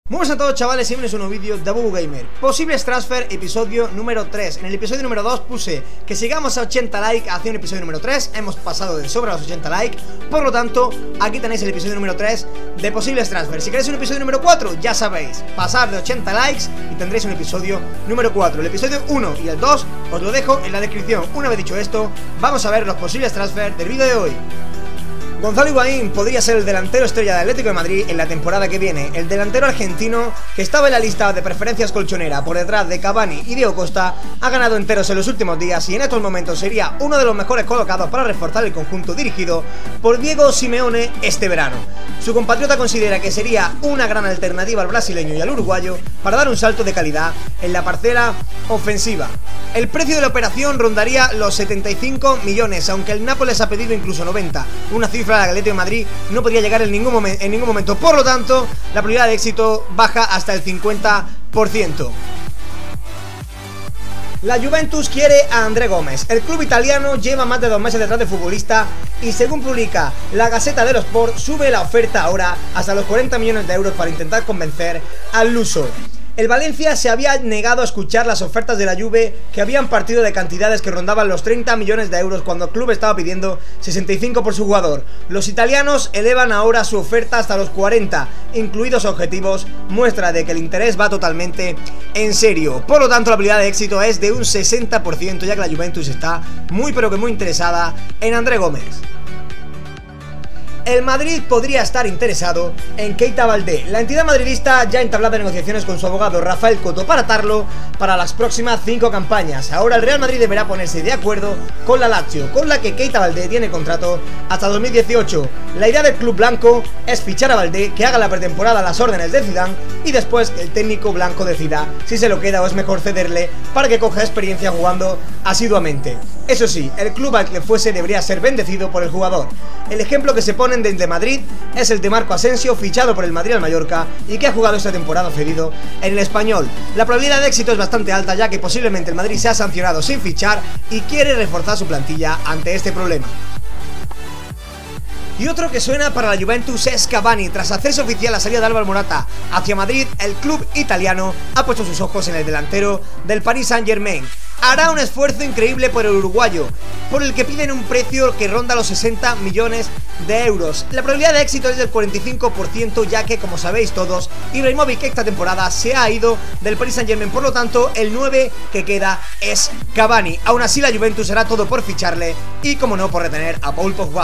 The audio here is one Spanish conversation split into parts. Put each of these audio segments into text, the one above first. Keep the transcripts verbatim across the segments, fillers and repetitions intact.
Muy buenas a todos, chavales, y bienvenidos a un nuevo vídeo de Bubu Gamer. Posibles transfer, episodio número tres. En el episodio número dos puse que si llegamos a ochenta likes hacia un episodio número tres. Hemos pasado de sobra los ochenta likes. Por lo tanto, aquí tenéis el episodio número tres de posibles transfer. Si queréis un episodio número cuatro, ya sabéis, pasar de ochenta likes y tendréis un episodio número cuatro. El episodio uno y el dos os lo dejo en la descripción. Una vez dicho esto, vamos a ver los posibles transfer del vídeo de hoy. Gonzalo Higuaín podría ser el delantero estrella del Atlético de Madrid en la temporada que viene. El delantero argentino, que estaba en la lista de preferencias colchonera por detrás de Cavani y Diego Costa, ha ganado enteros en los últimos días y en estos momentos sería uno de los mejores colocados para reforzar el conjunto dirigido por Diego Simeone este verano. Su compatriota considera que sería una gran alternativa al brasileño y al uruguayo para dar un salto de calidad en la parcela ofensiva. El precio de la operación rondaría los setenta y cinco millones, aunque el Nápoles ha pedido incluso noventa, una cifra a la que el Atlético de Madrid no podría llegar en ningún, momen en ningún momento. Por lo tanto, la probabilidad de éxito baja hasta el cincuenta por ciento. La Juventus quiere a André Gómez. El club italiano lleva más de dos meses detrás del futbolista y, según publica la Gazzetta dello Sport, sube la oferta ahora hasta los cuarenta millones de euros para intentar convencer al luso. El Valencia se había negado a escuchar las ofertas de la Juve, que habían partido de cantidades que rondaban los treinta millones de euros cuando el club estaba pidiendo sesenta y cinco por su jugador. Los italianos elevan ahora su oferta hasta los cuarenta, incluidos objetivos, muestra de que el interés va totalmente en serio. Por lo tanto, la probabilidad de éxito es de un sesenta por ciento, ya que la Juventus está muy pero que muy interesada en André Gómez. El Madrid podría estar interesado en Keita Baldé. La entidad madridista ya ha entablado negociaciones con su abogado Rafael Coto para atarlo para las próximas cinco campañas. Ahora el Real Madrid deberá ponerse de acuerdo con la Lazio, con la que Keita Baldé tiene contrato hasta dos mil dieciocho. La idea del club blanco es fichar a Baldé, que haga la pretemporada a las órdenes de Zidane y después que el técnico blanco decida si se lo queda o es mejor cederle para que coja experiencia jugando asiduamente. Eso sí, el club al que fuese debería ser bendecido por el jugador. El ejemplo que se ponen desde Madrid es el de Marco Asensio, fichado por el Madrid al Mallorca y que ha jugado esta temporada cedido en el Español. La probabilidad de éxito es bastante alta, ya que posiblemente el Madrid se ha sancionado sin fichar y quiere reforzar su plantilla ante este problema. Y otro que suena para la Juventus es Cavani. Tras hacerse oficial la salida de Álvaro Morata hacia Madrid, el club italiano ha puesto sus ojos en el delantero del Paris Saint-Germain. Hará un esfuerzo increíble por el uruguayo, por el que piden un precio que ronda los sesenta millones de euros. La probabilidad de éxito es del cuarenta y cinco por ciento, ya que, como sabéis todos, Ibrahimovic esta temporada se ha ido del Paris Saint-Germain. Por lo tanto, el nueve que queda es Cavani. Aún así, la Juventus hará todo por ficharle y, como no, por retener a Paul Pogba.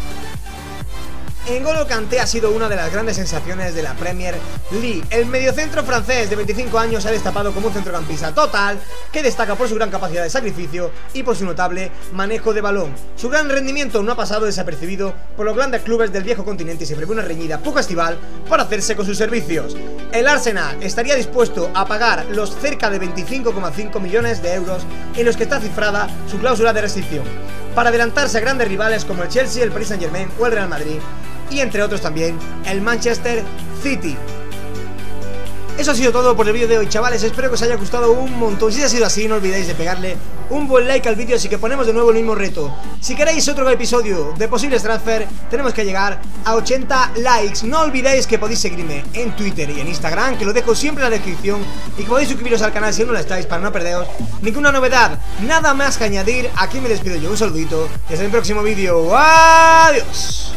N'Golo Kanté ha sido una de las grandes sensaciones de la Premier League. El mediocentro francés de veinticinco años se ha destapado como un centrocampista total que destaca por su gran capacidad de sacrificio y por su notable manejo de balón. Su gran rendimiento no ha pasado desapercibido por los grandes clubes del viejo continente y se prevé una reñida poco estival para hacerse con sus servicios. El Arsenal estaría dispuesto a pagar los cerca de veinticinco coma cinco millones de euros en los que está cifrada su cláusula de rescisión, para adelantarse a grandes rivales como el Chelsea, el Paris Saint-Germain o el Real Madrid, y entre otros también el Manchester City. Eso ha sido todo por el vídeo de hoy, chavales. Espero que os haya gustado un montón. Si ha sido así, no olvidéis de pegarle un buen like al vídeo, así que ponemos de nuevo el mismo reto. Si queréis otro episodio de posibles transfer, tenemos que llegar a ochenta likes. No olvidéis que podéis seguirme en Twitter y en Instagram, que lo dejo siempre en la descripción, y que podéis suscribiros al canal si aún no lo estáis para no perderos ninguna novedad. Nada más que añadir, aquí me despido yo. Un saludito y hasta el próximo vídeo. ¡Adiós!